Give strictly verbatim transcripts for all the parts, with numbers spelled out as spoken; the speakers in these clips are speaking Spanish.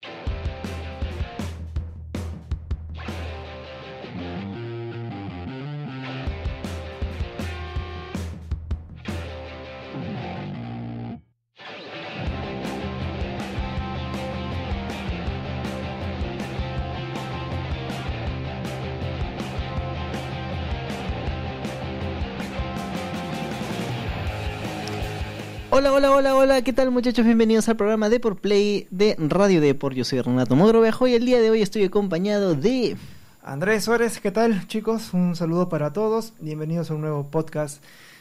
Hola, hola, hola, hola, ¿qué tal muchachos? Bienvenidos al programa Depor Play de Radio Depor. Yo soy Renato Mogrovejo y el día de hoy estoy acompañado de... Andrés Suárez. ¿Qué tal, chicos? Un saludo para todos. Bienvenidos a un nuevo podcast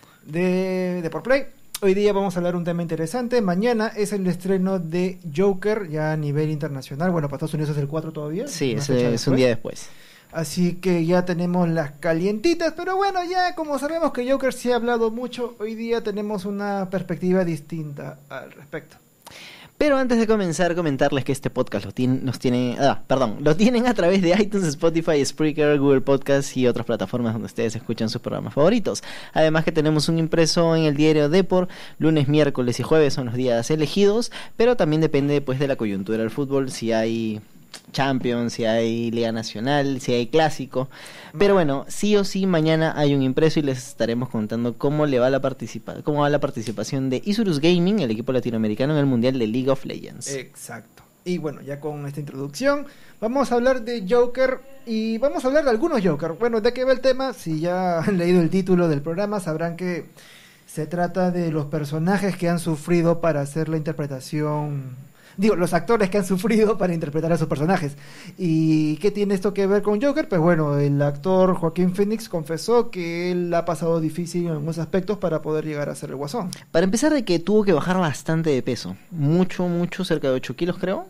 de Depor Play. Hoy día vamos a hablar un tema interesante. Mañana es el estreno de Joker, ya a nivel internacional. Bueno, para Estados Unidos es el cuatro todavía. Sí, es, es un día después. Así que ya tenemos las calientitas, pero bueno, ya como sabemos que Joker sí ha hablado mucho, hoy día tenemos una perspectiva distinta al respecto. Pero antes de comenzar, comentarles que este podcast lo tiene, nos tiene, ah, perdón, lo tienen a través de iTunes, Spotify, Spreaker, Google Podcasts y otras plataformas donde ustedes escuchan sus programas favoritos. Además que tenemos un impreso en el diario Depor, lunes, miércoles y jueves son los días elegidos, pero también depende pues de la coyuntura del fútbol, si hay Champions, si hay Liga Nacional, si hay Clásico. Pero bueno, sí o sí mañana hay un impreso y les estaremos contando cómo le va la participa cómo va la participación de Isurus Gaming, el equipo latinoamericano en el Mundial de League of Legends. Exacto. Y bueno, ya con esta introducción vamos a hablar de Joker y vamos a hablar de algunos Joker. Bueno, ¿de qué va el tema? Si ya han leído el título del programa sabrán que se trata de los personajes que han sufrido para hacer la interpretación... Digo, los actores que han sufrido para interpretar a sus personajes. ¿Y qué tiene esto que ver con Joker? Pues bueno, el actor Joaquín Phoenix confesó que él ha pasado difícil en algunos aspectos para poder llegar a ser el Guasón. Para empezar, de que tuvo que bajar bastante de peso. Mucho, mucho, cerca de ocho kilos creo.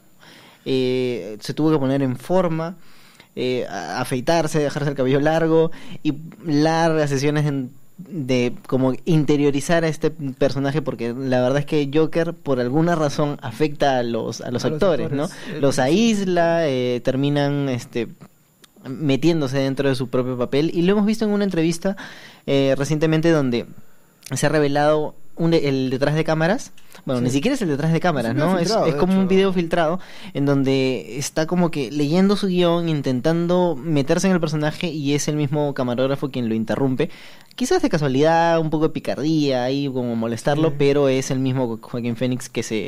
Eh, se tuvo que poner en forma, eh, afeitarse, dejarse el cabello largo y largas sesiones en... de como interiorizar a este personaje, porque la verdad es que Joker por alguna razón afecta a los a los, a actores, los actores, ¿no? Los aísla, eh, terminan este metiéndose dentro de su propio papel y lo hemos visto en una entrevista eh, recientemente donde se ha revelado un, el detrás de cámaras. Bueno, sí. Ni siquiera es el detrás de cámaras, es ¿no? Filtrado, es, es como hecho. Un video filtrado en donde está como que leyendo su guión, intentando meterse en el personaje y es el mismo camarógrafo quien lo interrumpe. Quizás de casualidad, un poco de picardía ahí, como molestarlo, sí. Pero es el mismo Joaquín Phoenix que se...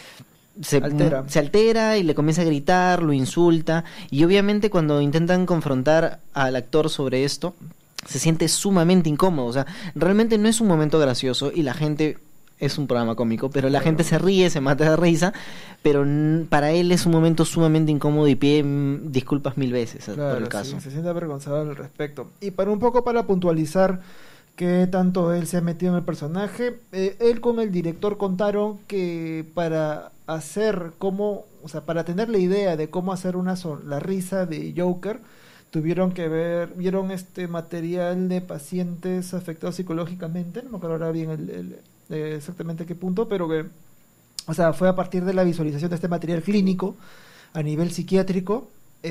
Se altera. se altera y le comienza a gritar, lo insulta y obviamente cuando intentan confrontar al actor sobre esto se siente sumamente incómodo, o sea, realmente no es un momento gracioso y la gente, es un programa cómico, pero la claro. gente se ríe, se mata de risa, pero n- para él es un momento sumamente incómodo y pide m- disculpas mil veces claro, por el caso. Sí, se siente avergonzado al respecto. Y para un poco para puntualizar que tanto él se ha metido en el personaje, eh, él con el director contaron que para hacer cómo, o sea, para tener la idea de cómo hacer una son- la risa de Joker, tuvieron que ver, vieron este material de pacientes afectados psicológicamente, no me acuerdo ahora bien el, el, eh, exactamente qué punto, pero que, o sea, fue a partir de la visualización de este material clínico a nivel psiquiátrico,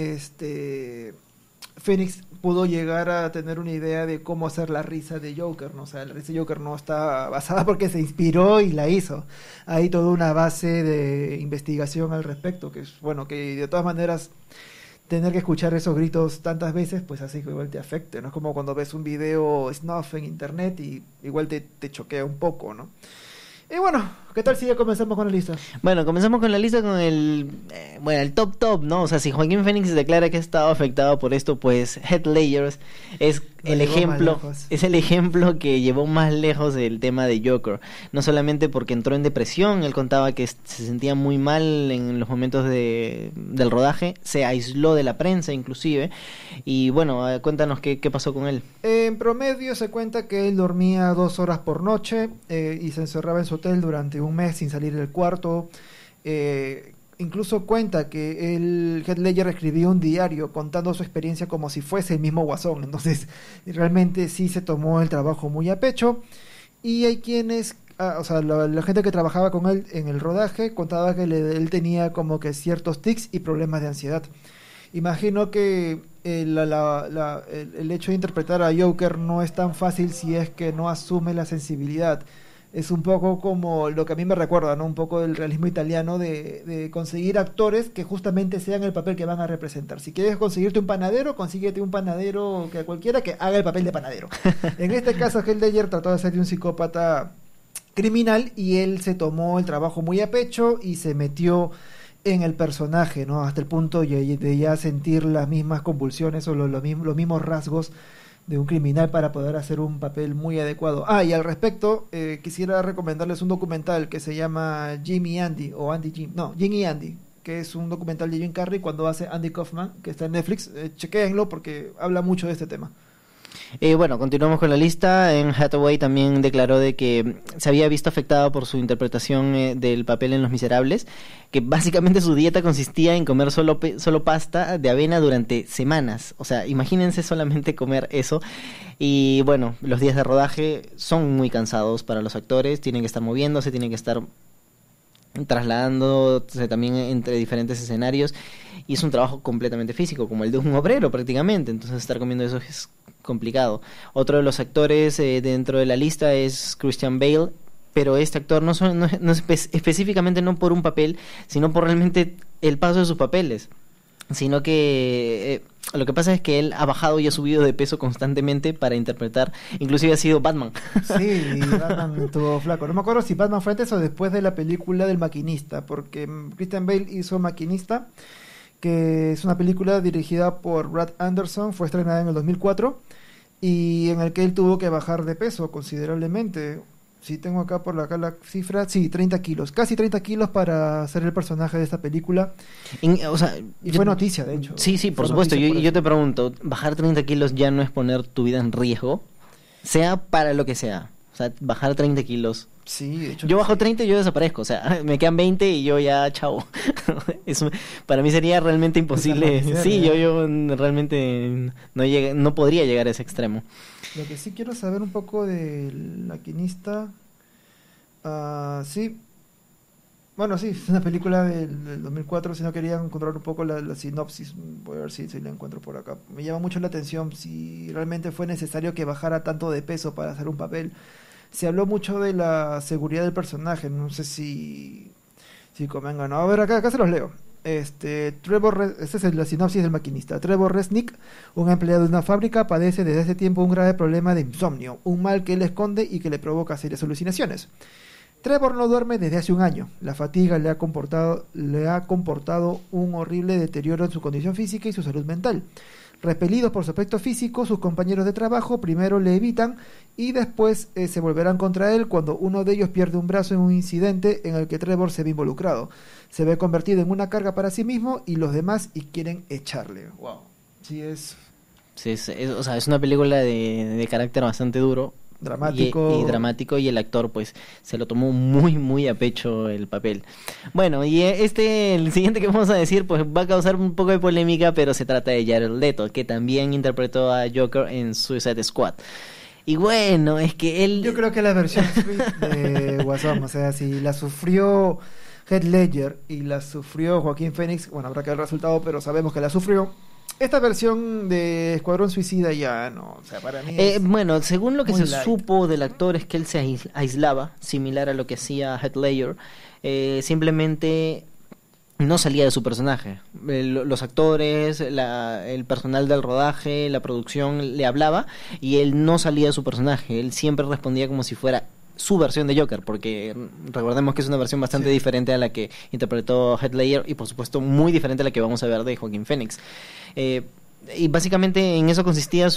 este... Phoenix pudo llegar a tener una idea de cómo hacer la risa de Joker, ¿no? O sea, la risa de Joker no está basada porque se inspiró y la hizo. Hay toda una base de investigación al respecto, que es, bueno, que de todas maneras tener que escuchar esos gritos tantas veces, pues así que igual te afecte, ¿no? Es como cuando ves un video snuff en internet y igual te, te choquea un poco, ¿no? Y bueno, ¿qué tal si ya comenzamos con la lista? Bueno, comenzamos con la lista con el eh, bueno, el top top, ¿no? O sea, si Joaquín Phoenix declara que ha estado afectado por esto, pues Heath Ledger es Lo el ejemplo, es el ejemplo que llevó más lejos el tema de Joker. No solamente porque entró en depresión, él contaba que se sentía muy mal en los momentos de del rodaje, se aisló de la prensa inclusive. Y bueno, cuéntanos qué, qué pasó con él. En promedio se cuenta que él dormía dos horas por noche eh, y se encerraba en su hotel durante un mes sin salir del cuarto. Eh, incluso cuenta que el Heath Ledger escribió un diario contando su experiencia como si fuese el mismo Guasón. Entonces realmente sí se tomó el trabajo muy a pecho. Y hay quienes, ah, o sea, la, la gente que trabajaba con él en el rodaje contaba que le, él tenía como que ciertos tics y problemas de ansiedad. Imagino que el, la, la, la, el, el hecho de interpretar a Joker no es tan fácil si es que no asume la sensibilidad. Es un poco como lo que a mí me recuerda, ¿no? Un poco del realismo italiano de, de conseguir actores que justamente sean el papel que van a representar. Si quieres conseguirte un panadero, consíguete un panadero que cualquiera que haga el papel de panadero. En este caso, Heath Ledger trató de ser de un psicópata criminal y él se tomó el trabajo muy a pecho y se metió en el personaje, ¿no? Hasta el punto de, de ya sentir las mismas convulsiones o los, los, mismos, los mismos rasgos de un criminal para poder hacer un papel muy adecuado. Ah, y al respecto, eh, quisiera recomendarles un documental que se llama Jim y Andy, o Andy Jim, no, Jim y Andy, que es un documental de Jim Carrey cuando hace Andy Kaufman, que está en Netflix. Eh, chequéenlo porque habla mucho de este tema. Eh, bueno, continuamos con la lista. En Hathaway también declaró de que se había visto afectado por su interpretación eh, del papel en Los Miserables, que básicamente su dieta consistía en comer solo, pe- solo pasta de avena durante semanas. O sea, imagínense solamente comer eso. Y bueno, los días de rodaje son muy cansados para los actores, tienen que estar moviéndose, tienen que estar trasladándose también entre diferentes escenarios, y es un trabajo completamente físico, como el de un obrero prácticamente. Entonces estar comiendo eso es complicado. Otro de los actores eh, dentro de la lista es Christian Bale, pero este actor no, son, no, no espe- específicamente no por un papel, sino por realmente el paso de sus papeles, sino que eh, lo que pasa es que él ha bajado y ha subido de peso constantemente para interpretar, inclusive ha sido Batman. Sí, Batman estuvo flaco. No me acuerdo si Batman fue antes o después de la película del Maquinista, porque Christian Bale hizo Maquinista, que es una película dirigida por Brad Anderson, fue estrenada en el dos mil cuatro, y en el que él tuvo que bajar de peso considerablemente. Sí, tengo acá por acá la cifra, sí, treinta kilos, casi treinta kilos para hacer el personaje de esta película. En, o sea, y yo, fue noticia, de hecho. Sí, sí, por fue supuesto. Yo, por yo te pregunto, ¿bajar treinta kilos ya no es poner tu vida en riesgo? Sea para lo que sea. O sea, bajar treinta kilos. Sí, de hecho. Yo bajo sí. treinta y yo desaparezco. O sea, me quedan veinte y yo ya, chao. Eso, para mí sería realmente imposible. Sí, yo, yo realmente no, llegué, no podría llegar a ese extremo. Lo que sí quiero saber un poco del Maquinista. Uh, sí. Bueno, sí, es una película del, del dos mil cuatro. Si no quería encontrar un poco la, la sinopsis, voy a ver si, si la encuentro por acá. Me llama mucho la atención si realmente fue necesario que bajara tanto de peso para hacer un papel. Se habló mucho de la seguridad del personaje. No sé si, si convenga, ¿no? A ver, acá, acá se los leo. Este, Trevor, esta es la sinopsis del Maquinista. Trevor Resnick, un empleado de una fábrica, padece desde hace tiempo un grave problema de insomnio, un mal que él esconde y que le provoca serias alucinaciones. Trevor no duerme desde hace un año. La fatiga le ha comportado, le ha comportado un horrible deterioro en su condición física y su salud mental. Repelidos por su aspecto físico, sus compañeros de trabajo primero le evitan y después eh, se volverán contra él cuando uno de ellos pierde un brazo en un incidente en el que Trevor se ve involucrado. Se ve convertido en una carga para sí mismo y los demás y quieren echarle. Wow. Sí, es... Sí, es, es, o sea, es una película de, de carácter bastante duro. Dramático. Y, y dramático, y el actor pues se lo tomó muy muy a pecho el papel. Bueno, y este, el siguiente que vamos a decir pues va a causar un poco de polémica, pero se trata de Jared Leto, que también interpretó a Joker en Suicide Squad. Y bueno, es que él... Yo creo que la versión de Guasón, o sea, si la sufrió Heath Ledger y la sufrió Joaquín Phoenix, bueno, habrá que ver el resultado, pero sabemos que la sufrió. Esta versión de Escuadrón Suicida ya no, o sea, para mí eh, bueno, según lo que se light. supo del actor es que él se ais- aislaba, similar a lo que hacía Heath Ledger, eh, simplemente no salía de su personaje. El, los actores, la, el personal del rodaje, la producción le hablaba y él no salía de su personaje, él siempre respondía como si fuera su versión de Joker, porque recordemos que es una versión bastante sí. diferente a la que interpretó Heath Ledger y por supuesto muy diferente a la que vamos a ver de Joaquín Phoenix. Eh, y básicamente en eso consistía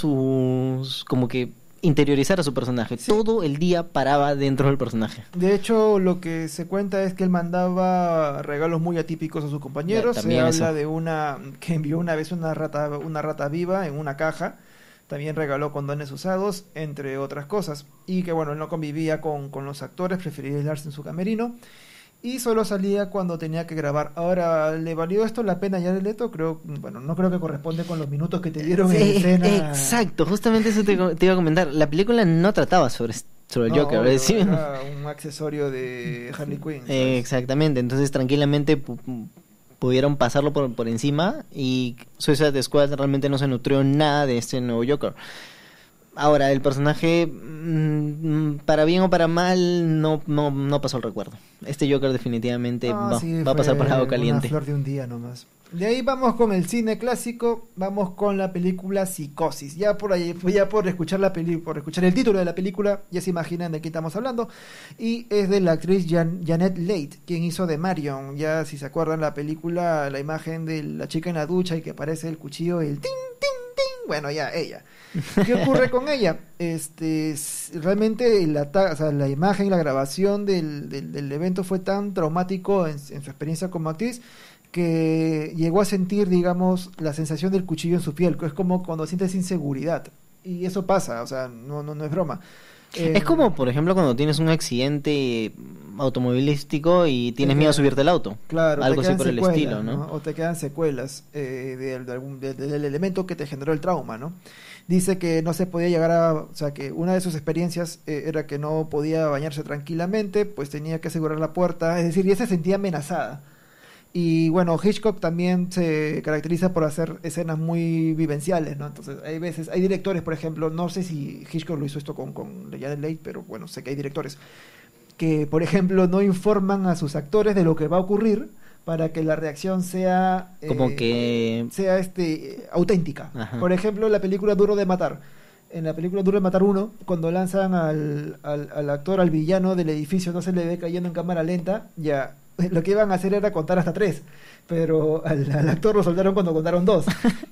sus como que interiorizar a su personaje. Sí. Todo el día paraba dentro del personaje. De hecho, lo que se cuenta es que él mandaba regalos muy atípicos a sus compañeros. Se habla eso. de una que envió una vez una rata, una rata viva en una caja. También regaló condones usados, entre otras cosas. Y que bueno, él no convivía con, con los actores, prefería aislarse en su camerino. Y solo salía cuando tenía que grabar. Ahora, ¿le valió esto la pena ya de Leto? Creo, bueno, no creo que corresponde con los minutos que te dieron sí, en escena. Exacto, justamente eso te, te iba a comentar. La película no trataba sobre, sobre no, Joker. Obvio, ¿sí? Era un accesorio de Harley Quinn. Eh, exactamente, entonces tranquilamente pu- pudieron pasarlo por, por encima y Suicide Squad realmente no se nutrió nada de este nuevo Joker. Ahora, el personaje, mmm, para bien o para mal, no, no, no pasó el recuerdo. Este Joker definitivamente Ah, va, sí, va a pasar por agua fue caliente. una flor de un día nomás. De ahí vamos con el cine clásico, vamos con la película Psicosis. Ya por ahí, ya por escuchar la peli, por escuchar el título de la película, ya se imaginan de qué estamos hablando. Y es de la actriz Jan- Janet Leigh, quien hizo de Marion. Ya si se acuerdan la película, la imagen de la chica en la ducha y que aparece el cuchillo y el tin, tin, tin. Bueno, ya, ella. ¿Qué ocurre con ella? Este, s- realmente la, ta- o sea, la imagen y la grabación del, del, del evento fue tan traumático en, en su experiencia como actriz que llegó a sentir, digamos, la sensación del cuchillo en su piel. Es como cuando sientes inseguridad. Y eso pasa, o sea, no, no, no es broma. Eh, Es como, por ejemplo, cuando tienes un accidente automovilístico y tienes te miedo a quedan- subirte al auto. Claro, Algo te así quedan por el secuelas, estilo, ¿no? O te quedan secuelas eh, de, de algún, de- de- del elemento que te generó el trauma, ¿no? Dice que no se podía llegar a... O sea, que una de sus experiencias eh, era que no podía bañarse tranquilamente, pues tenía que asegurar la puerta, es decir, ya se sentía amenazada. Y bueno, Hitchcock también se caracteriza por hacer escenas muy vivenciales, ¿no? Entonces, hay veces, hay directores, por ejemplo, no sé si Hitchcock lo hizo esto con, con Janet Leigh, pero bueno, sé que hay directores que, por ejemplo, no informan a sus actores de lo que va a ocurrir para que la reacción sea Como eh, que... sea este auténtica. Ajá. Por ejemplo, la película Duro de Matar. En la película Duro de Matar uno, cuando lanzan al, al, al actor, al villano del edificio, no se le ve cayendo en cámara lenta, ya lo que iban a hacer era contar hasta tres, pero al, al actor lo soltaron cuando contaron dos,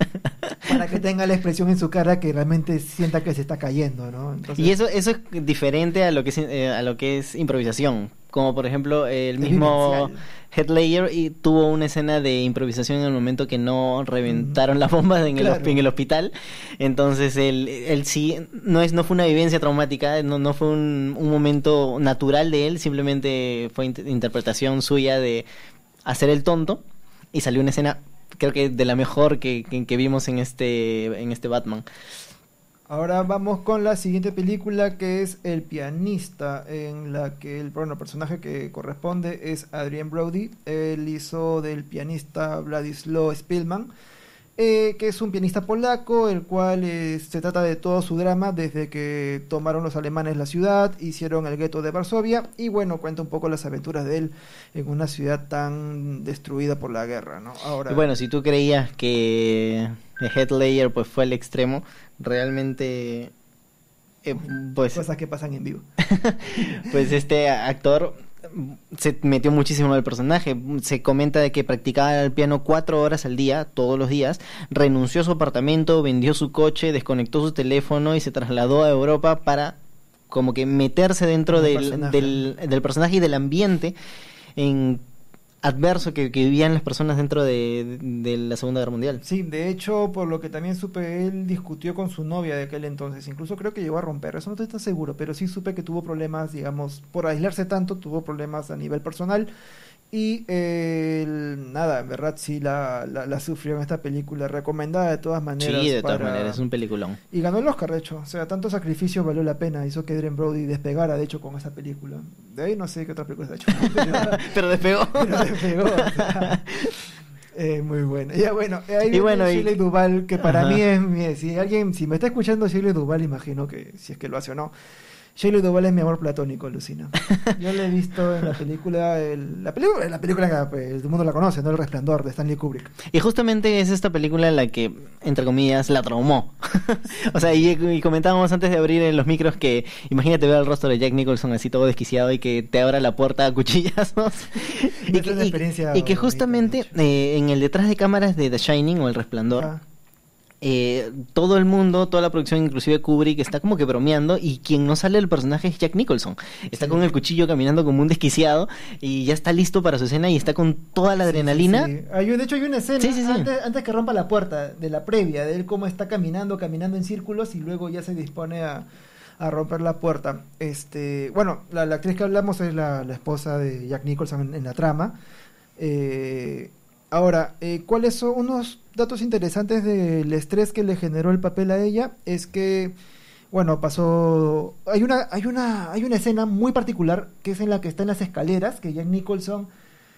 para que tenga la expresión en su cara que realmente sienta que se está cayendo, ¿no? Entonces, Y eso, eso es diferente a lo que es, eh, a lo que es improvisación. Como por ejemplo el Es mismo vivencial. Heath Ledger y tuvo una escena de improvisación en el momento que no reventaron las bombas en, el, Claro. hosp- en el hospital. Entonces él, él sí, no es no fue una vivencia traumática, no, no fue un, un momento natural de él, simplemente fue int- interpretación suya de hacer el tonto y salió una escena creo que de la mejor que, que, que vimos en este en este Batman. ahora vamos con la siguiente película, que es El pianista, en la que el, bueno, el personaje que corresponde es Adrien Brody. Él hizo del pianista Władysław Spielman, eh, que es un pianista polaco, el cual eh, se trata de todo su drama desde que tomaron los alemanes la ciudad, hicieron el gueto de Varsovia, y bueno, cuenta un poco las aventuras de él en una ciudad tan destruida por la guerra, ¿no? Ahora, Y bueno, si tú creías que Heath Ledger pues fue el extremo, realmente eh, pues cosas que pasan en vivo. pues este actor se metió muchísimo en el personaje. Se comenta de que practicaba el piano cuatro horas al día, todos los días. Renunció a su apartamento, vendió su coche, desconectó su teléfono y se trasladó a Europa para como que meterse dentro El del personaje. del, del personaje y del ambiente en adverso que, que vivían las personas dentro de, de la Segunda Guerra Mundial. Sí, de hecho, por lo que también supe, él discutió con su novia de aquel entonces. Incluso creo que llegó a romper, eso no estoy tan seguro, pero sí supe que tuvo problemas, digamos, por aislarse tanto, tuvo problemas a nivel personal. Y eh, el- nada, en verdad sí la, la, la sufrió en esta película, recomendada de todas maneras. Sí, de todas para- maneras, es un peliculón. Y ganó el Oscar, de hecho. O sea, tanto sacrificio valió la pena. Hizo que Adrien Brody despegara, de hecho, con esa película. De ahí no sé qué otra película se ha hecho. Pero- Pero despegó. pero despegó, o sea, eh, muy bueno. Ya bueno, ahí Y viene bueno, y- Shirley Duvall, que para Ajá. mí es mi- si alguien, si me está escuchando Shirley Duvall, imagino que si es que lo hace o no. Shirley Duvall es mi amor platónico, Lucina. Yo la he visto en la película, el- la película, la película que pues, todo el mundo la conoce, ¿no? El Resplandor, de Stanley Kubrick. Y justamente es esta película la que, entre comillas, la traumó. O sea, y, y comentábamos antes de abrir en los micros que imagínate ver el rostro de Jack Nicholson así todo desquiciado y que te abra la puerta a cuchillazos. y, Es que, una y- experiencia y que bonita, justamente de hecho. eh, en el detrás de cámaras de The Shining o El Resplandor, Ah, eh, todo el mundo, toda la producción, inclusive Kubrick, está como que bromeando y quien no sale del personaje es Jack Nicholson. Está Sí. con el cuchillo caminando como un desquiciado y ya está listo para su escena y está con toda la adrenalina. sí, sí. Hay un- de hecho, hay una escena Sí, sí, sí. Antes, antes que rompa la puerta de la previa, de él cómo está caminando, caminando en círculos y luego ya se dispone a, a romper la puerta. Este, bueno, la, la actriz que hablamos es la, la esposa de Jack Nicholson en, en la trama. Eh, ahora, eh, ¿cuáles son unos datos interesantes del estrés que le generó el papel a ella? Es que, bueno, pasó. Hay una, hay una, hay una escena muy particular que es en la que está en las escaleras, que Jack Nicholson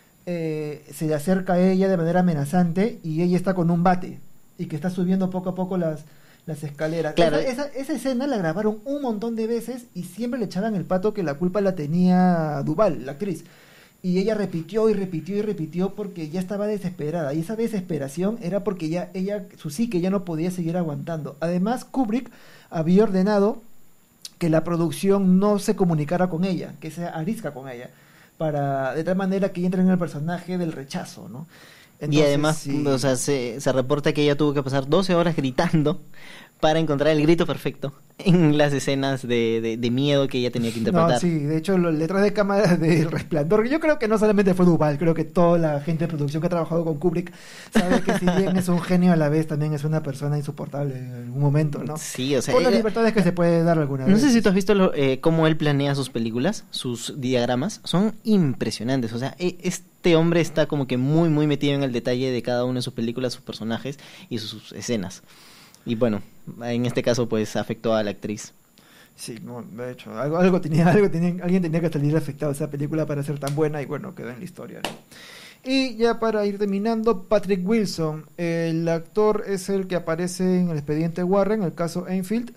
eh, se acerca a ella de manera amenazante y ella está con un bate y que está subiendo poco a poco las, las escaleras. Claro. Esa, esa, esa escena la grabaron un montón de veces y siempre le echaban el pato que la culpa la tenía Duval, la actriz. Y ella repitió y repitió y repitió porque ya estaba desesperada. Y esa desesperación era porque ya ella, su psique ya no podía seguir aguantando. Además, Kubrick había ordenado que la producción no se comunicara con ella, que se arisca con ella, para de tal manera que ella entre en el personaje del rechazo, ¿no? Entonces, y además, sí. o sea, se, se reporta que ella tuvo que pasar doce horas gritando para encontrar el grito perfecto en las escenas de, de, de miedo que ella tenía que interpretar. No, sí, de hecho, los letras de cámara del Resplandor, yo creo que no solamente fue Duval, creo que toda la gente de producción que ha trabajado con Kubrick sabe que si bien es un genio, a la vez también es una persona insoportable en algún momento, ¿no? Sí, o sea... Por las ella, libertades que se puede dar alguna no vez. sé si tú has visto lo, eh, cómo él planea sus películas, sus diagramas, son impresionantes, o sea, e, este hombre está como que muy, muy metido en el detalle de cada una de sus películas, sus personajes y sus, sus escenas. Y bueno, en este caso pues afectó a la actriz. Sí, no, de hecho, algo, algo tenía, algo tenía, alguien tenía que salir afectado a esa película para ser tan buena y bueno, quedó en la historia, ¿no? Y ya para ir terminando, Patrick Wilson, el actor es el que aparece en el expediente Warren, el caso Enfield,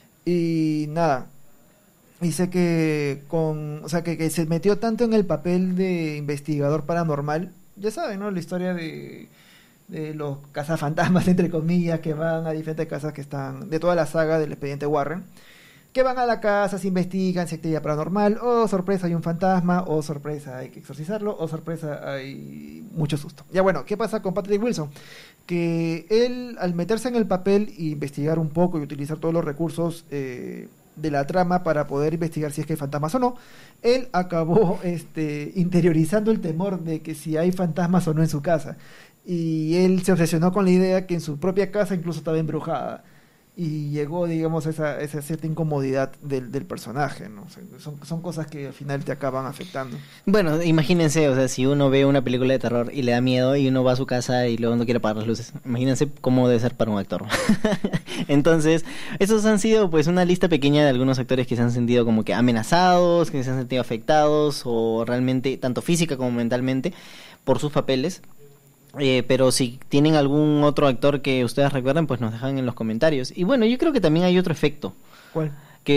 y nada, dice que con, o sea, que, que se metió tanto en el papel de investigador paranormal, ya saben, ¿no? La historia de de los cazafantasmas, entre comillas, que van a diferentes casas que están, de toda la saga del expediente Warren, que van a la casa, se investigan si hay actividad paranormal, o sorpresa hay un fantasma, o sorpresa hay que exorcizarlo, o sorpresa hay mucho susto. Ya bueno, ¿qué pasa con Patrick Wilson? Que él, al meterse en el papel e investigar un poco y utilizar todos los recursos eh, de la trama para poder investigar si es que hay fantasmas o no, él acabó este, interiorizando el temor de que si hay fantasmas o no en su casa. Y él se obsesionó con la idea que en su propia casa incluso estaba embrujada. Y llegó, digamos, a esa, esa cierta incomodidad del, del personaje, ¿no? O sea, son, son cosas que al final te acaban afectando. Bueno, imagínense, o sea, si uno ve una película de terror y le da miedo y uno va a su casa y luego no quiere apagar las luces, imagínense cómo debe ser para un actor. Entonces, esos han sido pues una lista pequeña de algunos actores que se han sentido como que amenazados, que se han sentido afectados o realmente, tanto física como mentalmente, por sus papeles. Eh, pero si tienen algún otro actor que ustedes recuerden, pues nos dejan en los comentarios. Y bueno, yo creo que también hay otro efecto. ¿Cuál?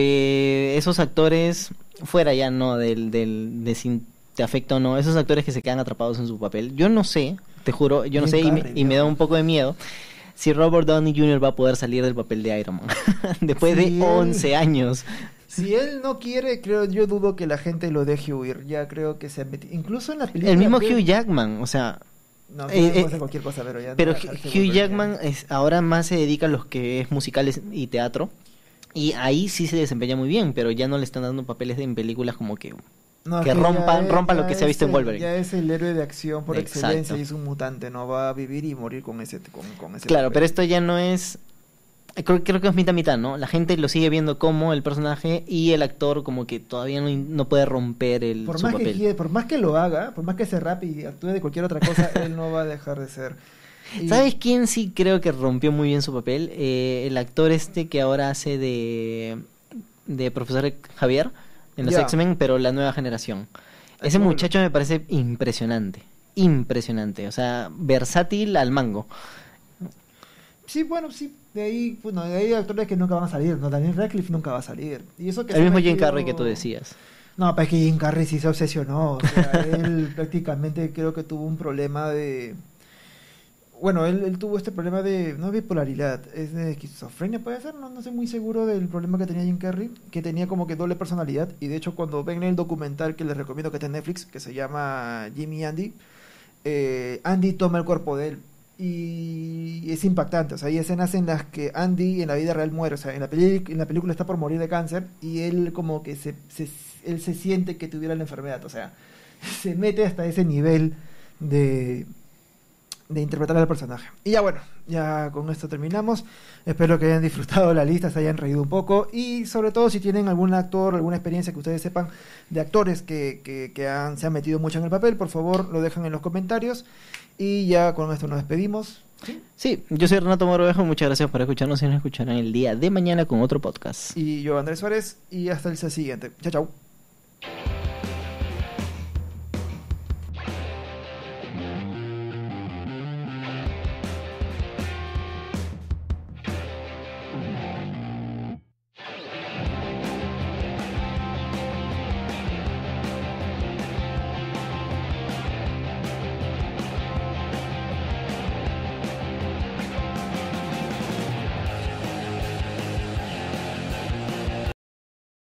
Que esos actores, fuera ya no del, del de si te afecta o no, esos actores que se quedan atrapados en su papel, yo no sé, te juro, yo no sé, y me, y me da un poco de miedo si Robert Downey junior va a poder salir del papel de Iron Man después Sí, de once años. Si él no quiere, creo, yo dudo que la gente lo deje huir. Ya creo que se ha metido, incluso en la película. El mismo de... Hugh Jackman, o sea... No, Eh, puede eh, ser cualquier cosa, pero ya... Pero no, Hugh Hugh Jackman es, ahora más se dedica a los que es musicales y teatro. Y ahí sí se desempeña muy bien, pero ya no le están dando papeles en películas como que... No, que rompa, es, rompa lo que se ha visto el, en Wolverine. Ya es el héroe de acción por Exacto. excelencia y es un mutante, no va a vivir y morir con ese con, con ese Claro, papel. pero esto ya no es... Creo, creo que es mitad mitad, ¿no? La gente lo sigue viendo como el personaje y el actor como que todavía no, no puede romper el, por su más papel. que quiera, por más que lo haga, por más que se rape y actúe de cualquier otra cosa, él no va a dejar de ser. Y... ¿Sabes quién sí creo que rompió muy bien su papel? Eh, el actor este que ahora hace de, de profesor Javier en los Ya. X-Men, pero la nueva generación. Ay, Ese qué muchacho me parece impresionante. Impresionante. O sea, versátil al mango. Sí, bueno, sí. De ahí, bueno, de ahí hay actores que nunca van a salir. No, Daniel Radcliffe nunca va a salir. Y eso que El se ha mismo Jim metido- Carrey que tú decías. No, pero es que Jim Carrey sí se obsesionó. O sea, él prácticamente creo que tuvo un problema de... Bueno, él, él tuvo este problema de... No bipolaridad, es de esquizofrenia, puede ser. No, no estoy muy seguro del problema que tenía Jim Carrey. Que tenía como que doble personalidad. Y de hecho cuando ven el documental que les recomiendo que está en Netflix, que se llama Jimmy Andy, eh, Andy toma el cuerpo de él. Y es impactante, o sea, hay escenas en las que Andy en la vida real muere, o sea, en la, peli en la película está por morir de cáncer y él como que se, se, él se siente que tuviera la enfermedad, o sea, se mete hasta ese nivel de, de interpretar al personaje. Y ya bueno, ya con esto terminamos, espero que hayan disfrutado la lista, se hayan reído un poco y sobre todo si tienen algún actor, alguna experiencia que ustedes sepan de actores que, que, que han, se han metido mucho en el papel, por favor lo dejan en los comentarios. Y ya con esto nos despedimos. ¿Sí? Sí, yo soy Renato Morovejo, muchas gracias por escucharnos y nos escucharán el día de mañana con otro podcast. Y yo, Andrés Suárez, y hasta el siguiente. Chao, chao.